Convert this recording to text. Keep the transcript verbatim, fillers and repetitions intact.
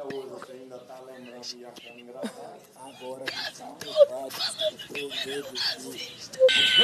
hoje, você ainda tá lembrando e achando engraçado. Agora a gente tá preocupado. Eu tô medo disso.